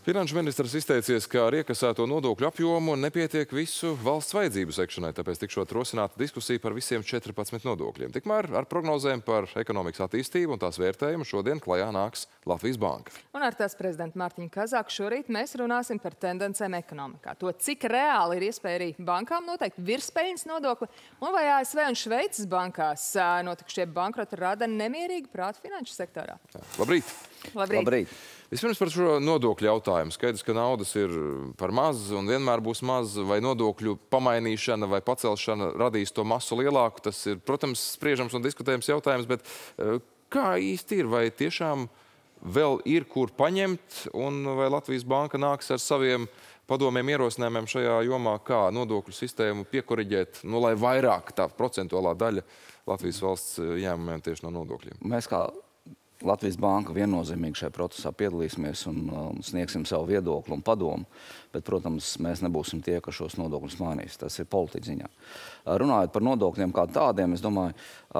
Finanšu ministrs izteicies, ka ar iekasēto nodokļu apjomu nepietiek visu valsts vajadzību sekšanai, tāpēc tikšot rosināta diskusija par visiem 14 nodokļiem. Tikmēr ar prognozēm par ekonomikas attīstību un tās vērtējumu šodien klajā nāks Latvijas Banka. Un ar tās prezidenta Mārtiņu Kazāku šorīt mēs runāsim par tendencēm ekonomikā. To, cik reāli ir iespēja arī bankām noteikt virspeļņas nodokli, un vai ASV un Šveices bankās notikušie bankroti rada nemierīgu prātu finanšu sektorā. Labrīt! Labrīt! Vispirms par šo nodokļu jautājumu. Skaidrs, ka naudas ir par maz un vienmēr būs maz, vai nodokļu pamainīšana vai pacelšana radīs to masu lielāku. Tas ir, protams, spriežams un diskutējams jautājums, bet kā īsti ir? Vai tiešām vēl ir kur paņemt, un vai Latvijas Banka nāks ar saviem padomiem ierosinājumiem šajā jomā, kā nodokļu sistēmu piekoriģēt, lai vairāk tā procentuālā daļa Latvijas valsts ieņēmumiem tieši no nodokļiem? Mēs kā Latvijas Banka viennozīmīgi šajā procesā piedalīsimies un sniegsim savu viedokli un padomu, bet, protams, mēs nebūsim tie, kas šos nodokļus mainīs. Tas ir politiķa ziņā. Runājot par nodokļiem kā tādiem, es domāju,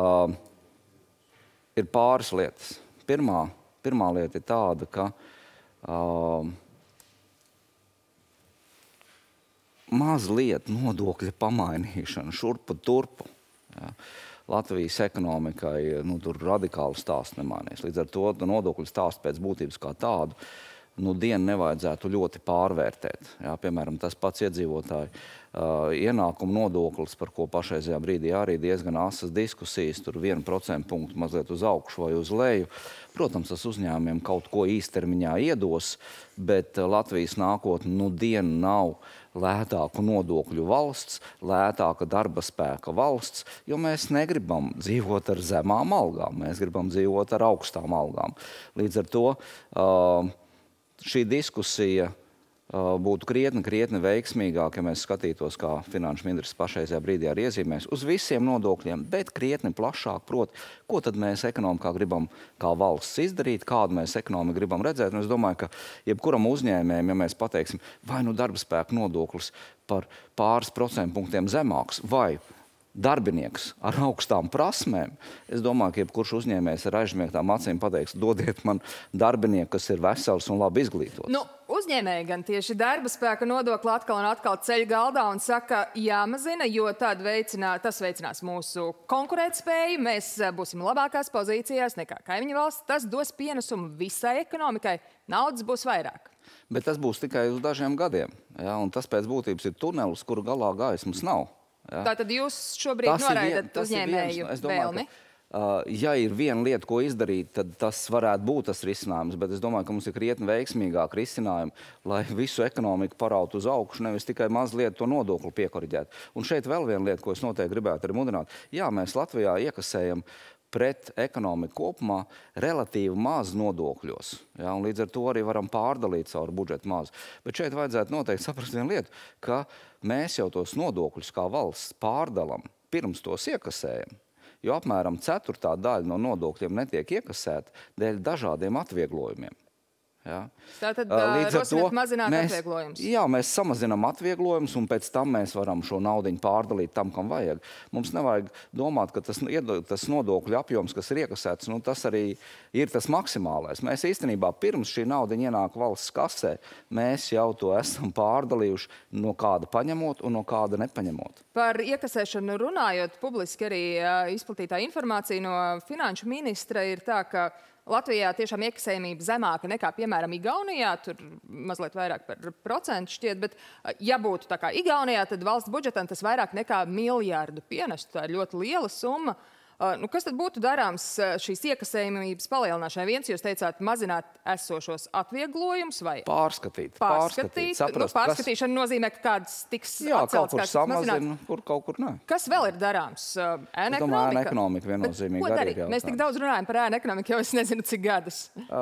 ir pāris lietas. Pirmā lieta ir tāda, ka mazliet nodokļa pamainīšana šurpu turpu. Ja. Latvijas ekonomikai tur radikāli stāsts nemainīs. Līdz ar to nodokļu stāstu pēc būtības kā tādu dienu nevajadzētu ļoti pārvērtēt. Jā, piemēram, tas pats iedzīvotāju ienākumu nodoklis, par ko pašreizajā brīdī arī diezgan asas diskusijas, tur 1% punktu mazliet uz augšu vai uz leju. Protams, tas uzņēmumiem kaut ko īstermiņā iedos, bet Latvijas nākotne dienu nav lētāku nodokļu valsts, lētāka darba spēka valsts, jo mēs negribam dzīvot ar zemām algām, mēs gribam dzīvot ar augstām algām. Līdz ar to šī diskusija būtu krietni veiksmīgāk, ja mēs skatītos, kā finanšu ministrs pašreizajā brīdī arī iezīmēs, uz visiem nodokļiem, bet krietni plašāk, proti, ko tad mēs ekonomikā gribam kā valsts izdarīt, kādu mēs ekonomiku gribam redzēt. Un es domāju, ka jebkuram uzņēmējam, ja mēs pateiksim, vai darba spēka nodoklis par pāris procentpunktiem zemāks, vai darbinieks ar augstām prasmēm, es domāju, ka jebkurš uzņēmējs ar aizmiegtām acīm pateiks, dodiet man darbinieku, kas ir vesels un labi izglītots. Uzņēmēji gan tieši darba spēka nodokli atkal un atkal ceļ galdā un saka, jāmazina, jo tad tas veicinās mūsu konkurētspēju, mēs būsim labākās pozīcijās nekā kaimiņu valsts, tas dos pienesumu visai ekonomikai, naudas būs vairāk. Bet tas būs tikai uz dažiem gadiem, ja, un tas pēc būtības ir tunelis, kuru galā gaismas nav. Ja. Tātad jūs šobrīd noraidat uzņēmēju vēlmi? Ja ir viena lieta, ko izdarīt, tad tas varētu būt tas risinājums, bet es domāju, ka mums ir krietni veiksmīgāk risinājumi, lai visu ekonomiku parautu uz augšu, nevis tikai mazliet to nodokli piekoriģēt. Un šeit vēl viena lieta, ko es noteikti gribētu arī mudināt. Jā, mēs Latvijā iekasējam pret ekonomiku kopumā relatīvi maz nodokļos. Ja, un līdz ar to arī varam pārdalīt caur budžetu maz. Bet šeit vajadzētu noteikti saprast vienu lietu, ka mēs jau tos nodokļus kā valsts pārdalam pirms tos iekasējam, jo apmēram 1/4 daļa no nodokļiem netiek iekasēta dēļ dažādiem atvieglojumiem. Ja. Tātad rosināt mazināt atvieglojumus? Jā, mēs samazinām atvieglojumus, un pēc tam mēs varam šo naudiņu pārdalīt tam, kam vajag. Mums nevajag domāt, ka tas nodokļu apjoms, kas ir iekasēts, tas arī ir tas maksimālais. Mēs īstenībā pirms šī naudiņa ienāk valsts kasē, mēs jau to esam pārdalījuši, no kāda paņemot un no kāda nepaņemot. Par iekasēšanu runājot, publiski arī izplatītā informācija no finanšu ministra ir tā, ka Latvijā tiešām iekasējumība zemāka nekā, piemēram, Igaunijā, tur mazliet vairāk par procentu šķiet, bet ja būtu tā kā Igaunijā, tad valsts budžetam tas vairāk nekā miljardu pienestu. Tā ir ļoti liela summa. Kas tad būtu darāms šīs iekasējumības palielināšanai? Viens, jūs teicāt, mazināt esošos atvieglojumus vai pārskatīt. Pārskatīšana nozīmē, ka kāds tiks atcelts, kaut kur samazina, kur kaut kur nē. Kas vēl ir darāms? Ēna ekonomika? Ēna ekonomika viennozīmīgi arī ir jautājums. Mēs tik daudz runājam par ēna ekonomiku, jau es nezinu, cik gadus.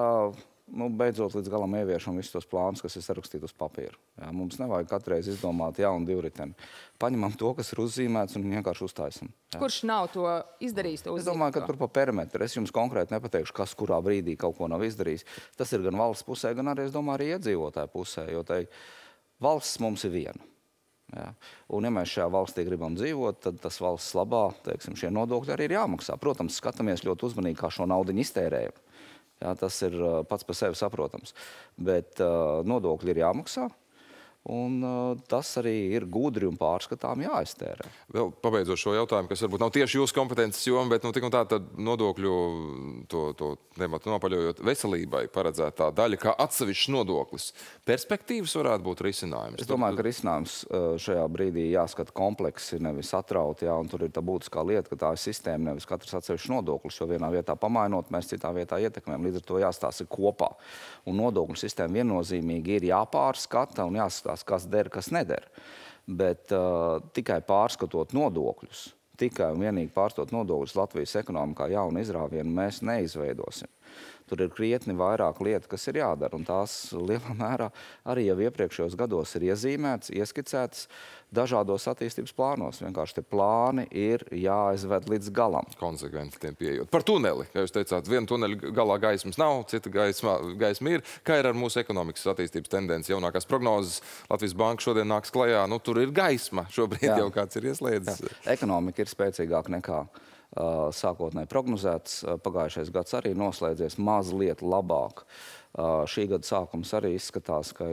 Beidzot līdz galam ieviešam visus tos plānus, kas ir sarakstīti uz papīra. Jā, mums nevajag katreiz izdomāt jaunu divriteni. Paņemam to, kas ir uzzīmēts, un vienkārši uztaisam. Jā. Kurš nav to izdarījis? Es domāju, ka tur pa perimetru. Es jums konkrēti nepateikšu, kas kurā brīdī kaut ko nav izdarījis. Tas ir gan valsts pusē, gan arī, es domāju, arī iedzīvotāju pusē, jo valsts mums ir viena. Ja. Un ja mēs šajā valstī gribam dzīvot, tad tas valsts labā, teiksim, šie nodokļi arī ir jāmaksā. Protams, skatāmies ļoti uzmanīgi, kā šo naudiņu iztērējam. Jā, tas ir pats par sevi saprotams. Bet nodokļi ir jāmaksā. Un tas arī ir gudri un pārskatām jāiztērē. Vēl pabeidzot šo jautājumu, kas varbūt nav tieši jūsu kompetences joma, bet tik un tā tad nodokļu to tematu nopaļojot veselībai paredzētā daļa kā atsevišķs nodoklis. Perspektīvas varētu būt risinājums? Es domāju, ka risinājums šajā brīdī jāskata kompleksi, nevis atrauti, jā, un tur ir tā būtiskā lieta, ka tā ir sistēma, nevis katrs atsevišķs nodoklis, jo vienā vietā pamainot, mēs citā vietā ietekmējam. Līdz ar to jāstāsta kopā. Un nodokļu sistēma viennozīmīgi ir jāpārskata un jāskatās, kas der, kas neder. Bet tikai pārskatot nodokļus, tikai un vienīgi pārskatot nodokļus Latvijas ekonomikā jaunu izrāvienu mēs neizveidosim. Tur ir krietni vairāk lietu, kas ir jādara, un tās lielā mērā arī jau iepriekšējos gados ir iezīmētas, ieskicētas dažādos attīstības plānos. Vienkārši tie plāni ir jāizved līdz galam. Konsekventi tiem pieejot. Par tuneli, kā jūs teicāt, viena tuneļa galā gaismas nav, cita gaisma ir. Kā ir ar mūsu ekonomikas attīstības tendenci? Jaunākās prognozes Latvijas Banka šodien nāks klajā. Nu, tur ir gaisma. Šobrīd jau kāds ir ieslēdzis. Ekonomika ir spēcīgāka nekā sākotnēji prognozēts. Pagājušais gads arī noslēdzies mazliet labāk. Šī gada sākums arī izskatās, ka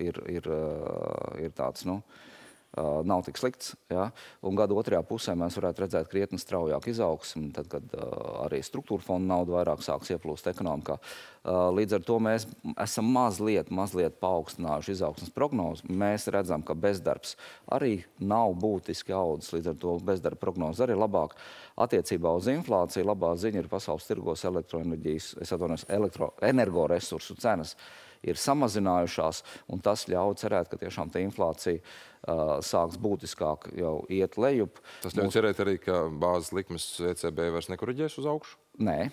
ir tāds, nav tik slikts. Ja? Un gada otrajā pusē mēs varētu redzēt krietni straujāku izaugsmi, tad, kad arī struktūra fonda nauda vairāk sāks ieplūst ekonomikā. Līdz ar to mēs esam mazliet paaugstinājuši izaugsmes prognozi. Mēs redzam, ka bezdarbs arī nav būtiski audzis, līdz ar to bezdarba prognoze arī labāk. Attiecībā uz inflāciju labā ziņa ir pasaules tirgos energoresursu cenas ir samazinājušās, un tas ļauj cerēt, ka tiešām tā inflācija sāks būtiskāk jau iet lejup. Tas ļauj cerēt arī, ka bāzes likmes ECB vairs nekoriģēs uz augšu? Nē,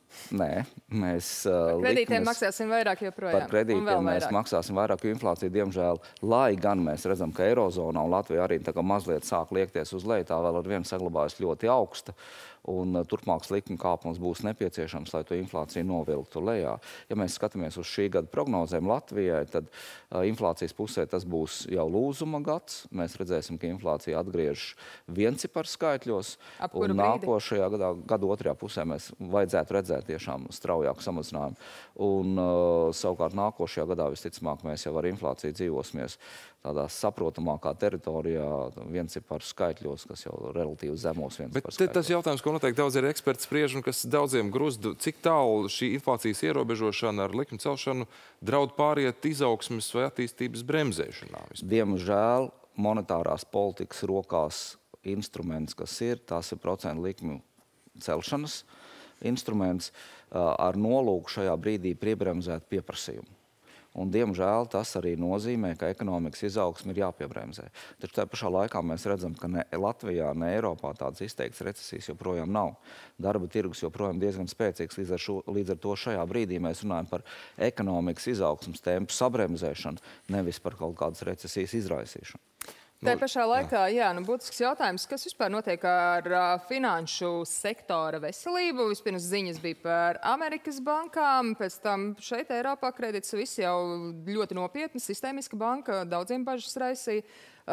mēs kredītiem maksāsim vairāk joprojām. Par kredītiem mēs maksāsim vairāk, jo inflācija, diemžēl, lai gan mēs redzam, ka Eirozonā un Latvija arī tā kā mazliet sāk liekties uz leju, tā vēl ar vienu saglabājas ļoti augsta. Un turpmāks likuma kāpums būs nepieciešams, lai to inflāciju novilktu lejā. Ja mēs skatāmies uz šī gada prognozēm Latvijai, tad inflācijas pusē tas būs jau lūzuma gads. Mēs redzēsim, ka inflācija atgriežas viencipars skaitļos. Un nākošajā gada otrajā pusē mēs vajadzētu redzēt tiešām straujāku samazinājumu. Un savukārt nākošajā gadā visticamāk mēs jau ar inflāciju dzīvosimies tādā saprotamākā teritorijā, vienciparu skaitļos, kas jau relatīvi zemos vienciparu skaitļos. Bet tas jautājums, ko noteikti daudz ir eksperti spriež un kas daudziem grūst, cik tālu šī inflācijas ierobežošana ar likmi celšanu draud pāriet izaugsmes vai attīstības bremzēšanā? Diemžēl monetārās politikas rokās instruments, kas ir, tās ir procentu likmi celšanas instruments ar nolūku šajā brīdī piebremzēt pieprasījumu. Un, diemžēl, tas arī nozīmē, ka ekonomikas izaugsme ir jāpiebremzē. Taču tajā pašā laikā mēs redzam, ka ne Latvijā, ne Eiropā tādas izteiktas recesijas joprojām nav. Darba tirgus joprojām diezgan spēcīgs, līdz ar to šajā brīdī mēs runājam par ekonomikas izaugsmes tempu sabremzēšanu, nevis par kaut kādas recesijas izraisīšanu. Tā pašā laikā, būtisks jautājums, kas vispār notiek ar finanšu sektora veselību. Vispirms ziņas bija par Amerikas bankām, pēc tam šeit Eiropā Credit Suisse jau ļoti nopietna, sistēmiska banka, daudziem bažas raisīja.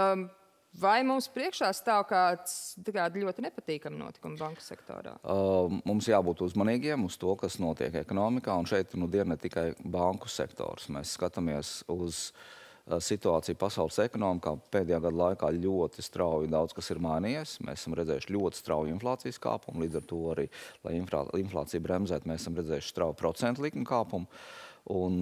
Vai mums priekšā stāv kādi ļoti nepatīkami notikumi banku sektorā? Mums jābūt uzmanīgiem uz to, kas notiek ekonomikā, un šeit dien ne tikai banku sektors. Mēs skatāmies uz situācija pasaules ekonomikā. Pēdējā gada laikā ļoti strauji daudz kas ir mainījies. Mēs esam redzējuši ļoti strauju inflācijas kāpumu, līdz ar to arī, lai inflāciju bremzētu, mēs esam redzējuši strauju procentu likmi kāpumu. Un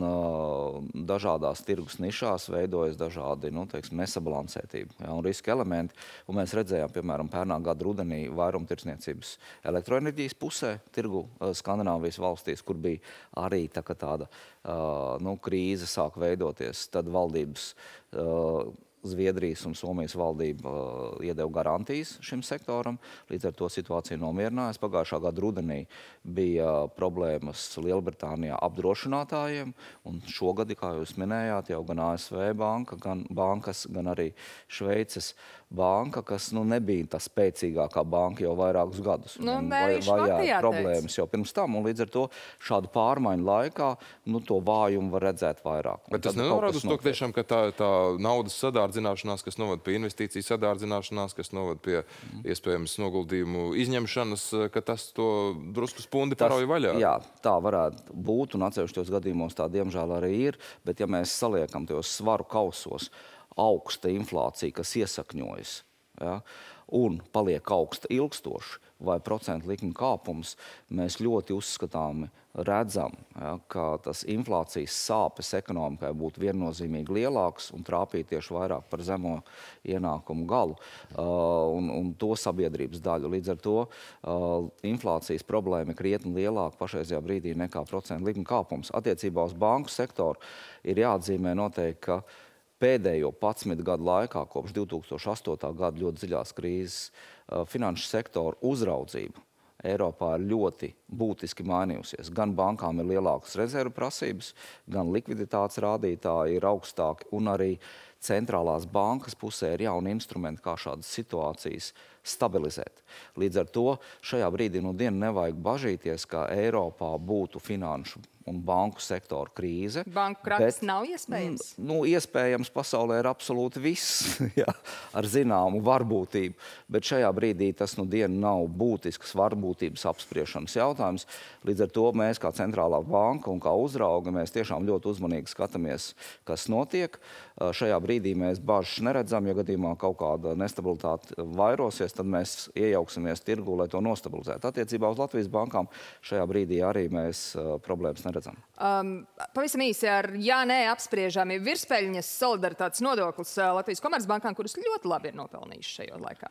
dažādās tirgus nišās veidojas dažādi, nesabalansētība un riska elementi. Un mēs redzējām, piemēram, pērnā gada rudenī vairumtirdzniecības elektroenerģijas pusē, tirgu Skandināvijas valstīs, kur bija arī tāda krīze sāk veidoties. Tad valdības Zviedrijas un Somijas valdība iedeva garantijas šim sektoram, līdz ar to situācija nomierinājās. Pagājušā gada rudenī bija problēmas Lielbritānijā apdrošinātājiem, un šogad, kā jūs minējāt, jau gan ASV bankas, gan arī Šveices banka, kas nebija tā spēcīgākā banka jau vairākus gadus. Vajāja problēmas jau pirms tam, un līdz ar to šādu pārmaiņu laikā to vājumu var redzēt vairāk. Bet tas nenorāda uz to, tiešām, ka tā naudas sadārdzināšanās, kas novada pie investīciju sadārdzināšanās, kas novada pie iespējams noguldījumu izņemšanas, ka tas to drusku spundi parauja vaļā. Jā, tā varētu būt, un atsevišķos gadījumos tā diemžēl arī ir, bet ja mēs saliekam tajos svaru kausos augsta inflācija, kas iesakņojas, un paliek augsta ilgstoši, vai procentu likmi kāpums, mēs ļoti uzskatāmi redzam, ka tas inflācijas sāpes ekonomikai būtu viennozīmīgi lielāks un trāpīt tieši vairāk par zemo ienākumu galu un to sabiedrības daļu. Līdz ar to inflācijas problēma ir krietni lielāka pašreizajā brīdī nekā procentu likmi kāpums. Attiecībā uz banku sektoru ir jāatzīmē noteikti, ka pēdējo 11 gadu laikā, kopš 2008. gada ļoti dziļās krīzes, finanšu sektoru uzraudzību Eiropā ir ļoti būtiski mainījusies. Gan bankām ir lielākas rezervu prasības, gan likviditātes rādītāji ir augstāki, un arī centrālās bankas pusē ir jauni instrumenti, kā šādas situācijas stabilizēt. Līdz ar to šajā brīdī nevajag bažīties, ka Eiropā būtu finanšu un banku sektoru krīze. Banku krahs nav iespējams? Iespējams pasaulē ir absolūti viss, ar zināmu varbūtību, bet šajā brīdī tas nav būtisks varbūtības apspriešanas jautājums. Līdz ar to mēs kā centrālā banka un kā uzrauga mēs tiešām ļoti uzmanīgi skatāmies, kas notiek. Šajā brīdī mēs bažas neredzam, ja gadījumā kaut kāda nestabilitāte vairosies, tad mēs iejauksimies tirgu, lai to nostabilizētu. Attiecībā uz Latvijas bankām šajā brīdī arī mēs problēmas neredzam. Pavisam īsi ar jā-nē apspriežami virspēļņas solidaritātes nodoklis Latvijas Komercbankām, kurus ļoti labi ir nopelnījuši šajā laikā.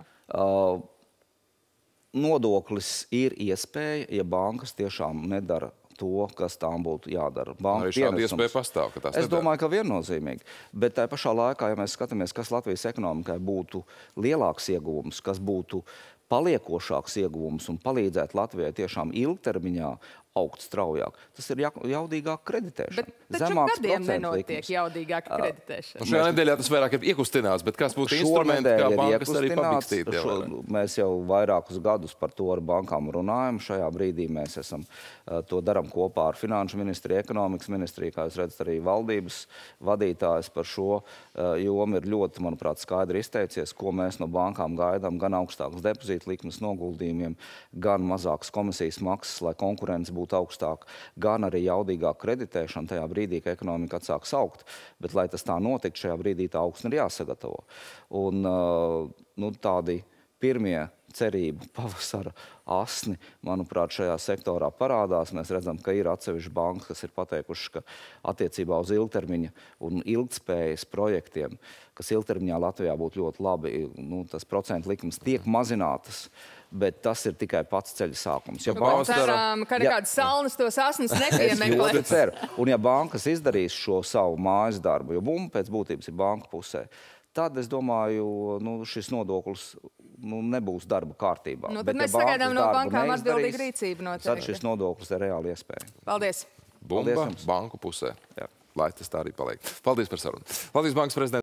Nodoklis ir iespēja, ja bankas tiešām nedara to, kas tām būtu jādara. Arī šāda iespēja pastāv, ka tās nedara. Es domāju, ka viennozīmīgi. Bet tajā pašā laikā, ja mēs skatāmies, kas Latvijas ekonomikai būtu lielāks ieguvums, kas būtu paliekošāks ieguvums un palīdzētu Latvijai tiešām ilgtermiņā augt straujāk, tas ir jaudīgāk kreditēšana. Bet taču gadiem nenotiek jaudīgāk kreditēšana. Šajā nedēļā tas vairāk ir iekustināts, bet kas būtu instrumenti, kā bankas arī pabikstīt? Mēs jau vairākus gadus par to ar bankām runājam. Šajā brīdī mēs to daram kopā ar Finanšu ministriju, Ekonomikas ministriju, kā jūs redzat, arī valdības vadītājs par šo jomu ir ļoti, manuprāt, skaidri izteicies, ko mēs no bankām gaidām, gan augstākas depozītu likmes noguldījumiem, gan mazākas komisijas maksas, lai konkurence būtu augstāk, gan arī jaudīgāk kreditēšana tajā brīdī, ka ekonomika atsāks augt. Bet, lai tas tā notiktu, šajā brīdī tā augsne ir jāsagatavo. Un tādi pirmie cerību pavasara asni, manuprāt, šajā sektorā parādās. Mēs redzam, ka ir atsevišķi bankas, kas ir pateikuši, ka attiecībā uz ilgtermiņa un ilgtspējas projektiem, kas ilgtermiņā Latvijā būtu ļoti labi, tas procentu likmes tiek mazinātas, bet tas ir tikai pats ceļa sākums. Ceram, ka nekādas salnas tos asnes nepiemeklē. Es ļoti ceru. Un ja bankas izdarīs šo savu mājas darbu, jo bumba pēc būtības ir banka pusē, tad, es domāju, šis nodoklis nebūs darba kārtībā. Tad mēs sagaidām no bankām atbildīgu rīcību noteikti. Tad šis nodoklis ir reāli iespēja. Paldies. Bumba banku pusē. Lai tas tā arī paliek. Paldies par sarunu. Latvijas Bankas prezidents